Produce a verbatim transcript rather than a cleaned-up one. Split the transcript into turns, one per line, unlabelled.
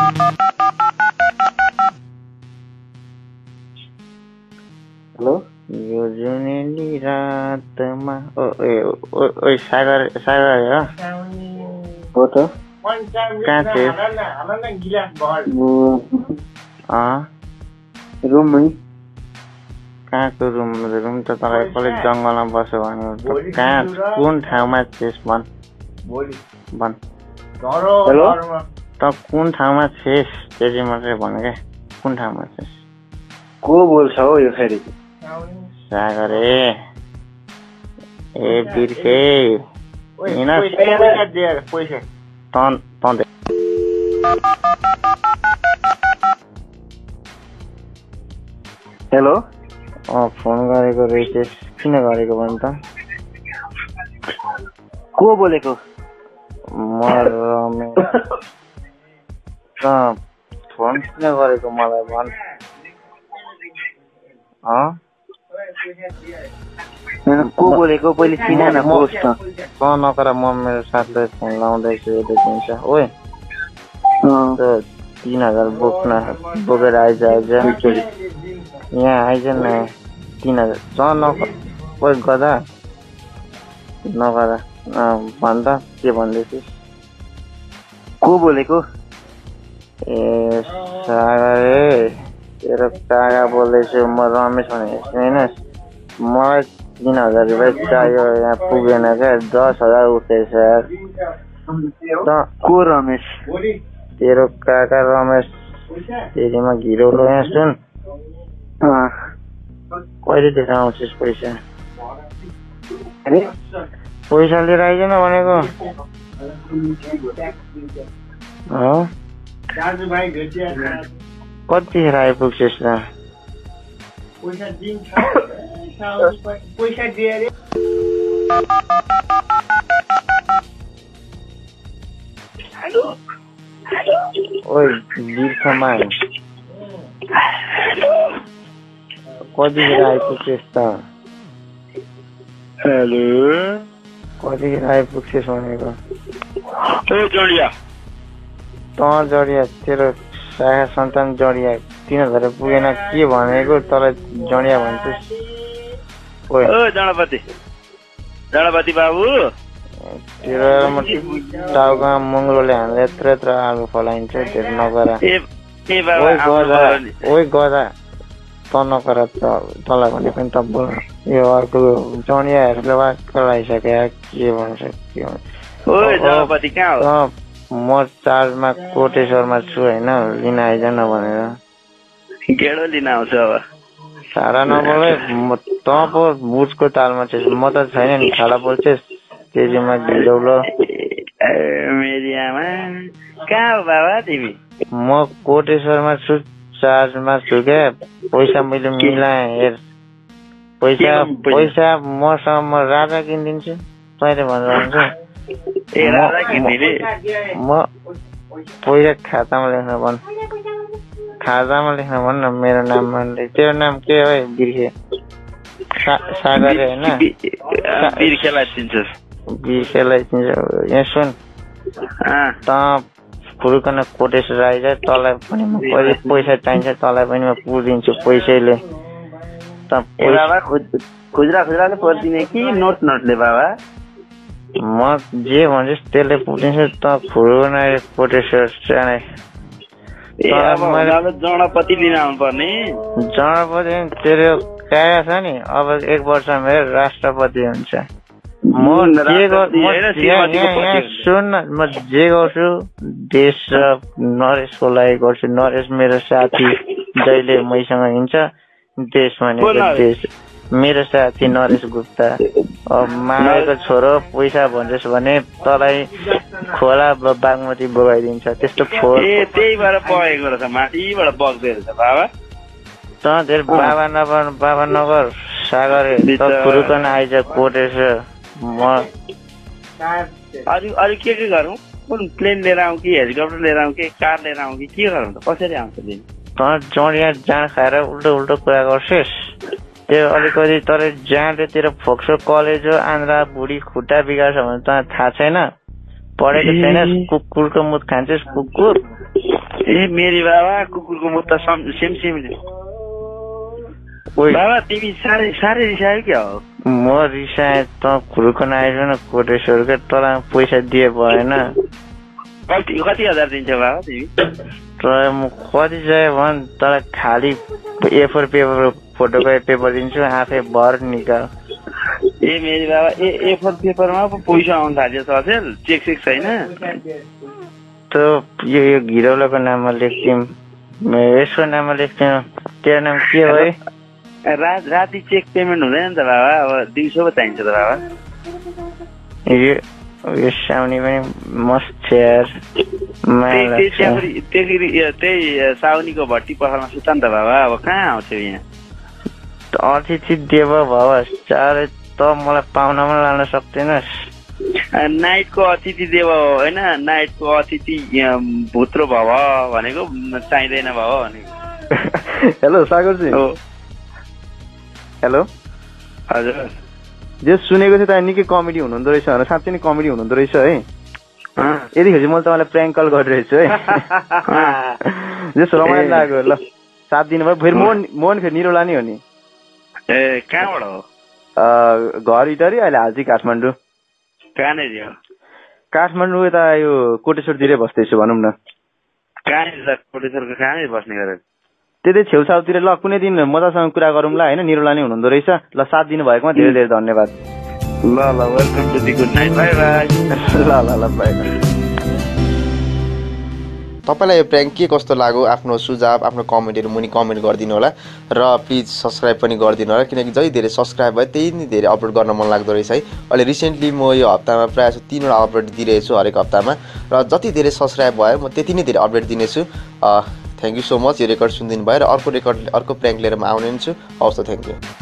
hello
यो जुनेली रातमा ओ ए ओ सागर सागर हो
हो त
कहाँ चाहिँ
रुममै
कहाँको रुम रुम त तपाईँ कसले जङ्गलमा बस्यो भने कहाँ कुन ठाउँमा छेस भन् भन्
हेलो
त कुन ठाउँमा छेस त्यति मात्रै भन क्या कुन ठाउँमा छेस
को बोल्छ हौ यो फेरि
सागर ए ए बिर्खे तन तन
हेलो
अँ फोन गरेको रहेछस् किन गरेको भन् त
को बोलेको
म रमेश फोन किन गरेको मलाई भन्
को बोलेको पहिले चिना न कोस् त
त नकर म मेरो साथीलाई फोन लाउँदैछु देखिन्छ ओए तीन हजार बोक्न बोकेर आइज आइज यहाँ आइज न तीन हजार च नकर ओए गदा नगर भन् त के भन्दैथिस्
को बोलेको
ए सागर तेरो काका बोल्दैछु म रमेश भनेको हेर्नुहोस् मलाई तीन हजार रुपियाँ चाहियो यहाँ पुगेन क्या दस हजार उठेछ
को रमेश
तेरो काका रमेश तेरीमा घिरौलो यहाँ सुन कहिलेदेखि आउँछस् पैसा पैसा लिएर आइज न भनेको कतिखेर आइपुग्छस् र ओइ बिर्खमा कतिखेर आइपुग्छस् त
हेलो
कतिखेर आइपुग्छस् भनेको
जडिया
त जडिया तेरो साखा सन्तान जडिया तीन हजार पुगेन के भनेको तँलाई जडिया भन्छस्
ओ जनपति जनपति बाबु
तेरो टाउकोमा मङ्गलोले हान्दा यत्र यत्र आलु फलाइन्छ त्यो नगर ओइ गदा त नगर तँलाई भने पनि त बोल यो अर्को जडियाहरूले वाक्क लगाइसक्यो के भन्छ के भन्छ म चार्जमा कोटेश्वरमा छु होइन लिन आइज न भनेर
केडो लिन आउँछ अब
सारा नबोले त पो बुझको तालमा छेस् म त छैन नि खाला बोल्छेस् तेजीमा घिरौलो
मेरी आमा कहाँ हो बाबा तिमी
म कोटेश्वरमा छु चार्जमा छु क्या पैसा मैले मिलाएँ हेर पैसा पैसा मसँग म राजा किनिदिन्छु तैँले भनेर हुन्छ म पैसा खातामा लेख्न भन् खातामा लेख्न भन् न मेरो नाममा तेरो नाम के हो बिर्खे सागर होइन
बिर्खेलाई चिन्छस्
बिर्खेलाई चिन्छ यहाँ सुन त फुरुकन कोटेश्वर आइज तँलाई पनि म कहिले पैसा चाहिन्छ तँलाई पनि म पुगिदिन्छु पैसैले त
खुजरा खुजराले पर्दिने कि नोट नोटले बाबा
म जे भन्छस् त्यसले पुगिदिन्छु त फुरुकन कोटेश्वर जाने
जनपति लिन आउनु पर्ने
जनपति तेरो काया छ नि अब एक वर्ष मेरो राष्ट्रपति हुन्छ म जे सुन म जे गर्छु देश र नरेशको लागि गर्छु नरेश मेरो साथी जहिले मैसँग हिँड्छ देश भनेको देश मेरो साथी नरेश गुप्ता अब मारेको छोरो पैसा भन्छस् भने तँलाई खोला बागमती बगाइदिन्छ त्यस्तो फोर
त्यही भएर बगेको रहेछ माथिबाट बग्दै रहेछ बाबा
त धेरै बाबा नगर बाबा नगर सागर फुरुकन आइज कोटेश्वर म
अरू अरू के के गरौँ कुन प्लेन लिएर आउँ कि हेलिकप्टर लिएर आउँ कि कार लिएर आउँ कि के गरौँ त कसरी आउँछ दिन
त जडिया जाँड खाएर उल्टो उल्टो कुरा गर्छस् त्यो अलिकति तर जाँडले तेरो फोक्सो कलेजो आन्द्रा बुढी खुट्टा बिगार्छ भने त थाहा छैन पढेको छैन कुकुरको मुख खान्छस् कुकुर
ए मेरी बाबा कुकुरको मुत्ता सेम सेम बाबा तिमी साह्रै साह्रै रिसायो क्या हो
म रिसाएँ त खुरुको नआइज न कोटेश्वरकै तँलाई पैसा दिए भएन
कति कति हजार दिन्छ बाबा तिमी
तर म कति चाहियो भन् तँलाई खाली ए फोर पेपर फोटोको पेपर दिन्छु आफै भर निकाल
ए मेरी बाबा ए ए फोर पेपरमा पो पैसा आउनु थाल्यो त अचेल चेक चेक छैन
त यो यो घिरौलाको नाममा लेख्थ्यौँ यसको नाममा लेख्थ्यौँ तेरो नाम के हो है
रात राति चेक पेमेन्ट हुँदैन नि त बाबा अब दिउँसो पो चाहिन्छ त बाबा
यो यो साउनी पनि मस्त छ यार
त्यही साउनीको भट्टी पसलमा सुता नि त बाबा अब कहाँ आउँथ्यो यहाँ
अतिथि देव भवस् चारै त मलाई पाउनमा लान सक्दैनस्
नाइटको अतिथि देव होइन नाइटको अतिथि भुत्रो भव भनेको चाहिँदैन भव भनेको
हेलो सागरजी हेलो
हजुर
जे सुनेको थिएँ तपाईँ निकै कमेडी हुनुहुँदो रहेछ भनेर साँच्चै नै कमेडी हुनुहुँदो रहेछ है यतिखेर चाहिँ मैले तपाईँलाई प्र्याङ्क कल गरिरहेछु है जस्तो रमाइलो लाग्यो ल सात दिनुभयो फेरि मोहन मोहन फेरि निरोला नै हो नि
ए कहाँबाट हो
घर इटरी अहिले हाल चाहिँ काठमाडौँ
कहाँनिर हो
काठमाडौँ यता यो कोटेश्वरतिरै बस्दैछु भनौँ न
कहाँनिर कोटेश्वरको कहाँनिर बस्ने गरेर
त्यतै छेउछाउतिर ल कुनै दिन मजासँग कुरा गरौँला होइन निरोला नै हुनुहुँदो रहेछ ल साथ दिनुभएकोमा धेरै धेरै धन्यवाद
ल ल welcome to the good night bye bye
ल ल ल बाई बाई
तपाईँलाई यो प्र्याङ्क के कस्तो लाग्यो आफ्नो सुझाव आफ्नो कमेन्टहरू मुनि कमेन्ट गरिदिनु होला र प्लिज सब्सक्राइब पनि गरिदिनु होला किनकि जति धेरै सब्सक्राइब भयो त्यही नै धेरै अपलोड गर्न मन लाग्दो रहेछ है अहिले रिसेन्टली म यो हप्तामा प्रायः जस्तो तीनवटा अपलोड दिइरहेछु हरेक हप्तामा र जति धेरै सब्सक्राइब भयो म त्यति नै धेरै अपडेट दिनेछु थ्याङ्क यू सो मच यो रेकर्ड सुनिदिनु भयो र अर्को रेकर्ड अर्को प्र्याङ्क लिएर म आउने छु हवस् त थ्याङ्क यू